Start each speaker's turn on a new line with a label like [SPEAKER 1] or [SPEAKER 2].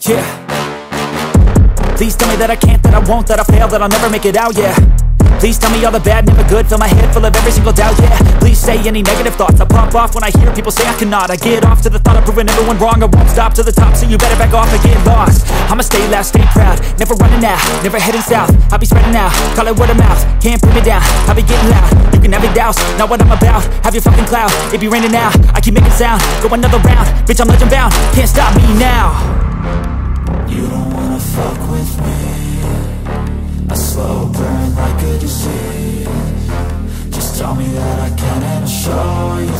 [SPEAKER 1] Yeah. Please tell me that I can't, that I won't, that I'll fail, that I'll never make it out, yeah. Please tell me all the bad, never good, fill my head full of every single doubt, yeah. Please say any negative thoughts, I pop off when I hear people say I cannot. I get off to the thought of proving everyone wrong, I won't stop to the top, so you better back off and get lost. I'ma stay loud, stay proud, never running out, never heading south. I'll be spreading out, call it word of mouth, can't put me down, I'll be getting loud. You can have your doubts, not what I'm about, have your fucking cloud, it be raining now, I keep making sound, go another round, bitch I'm legend bound, can't stop me now.
[SPEAKER 2] You don't wanna fuck with me, a slow burn like a disease. Just tell me that I can and I'll show you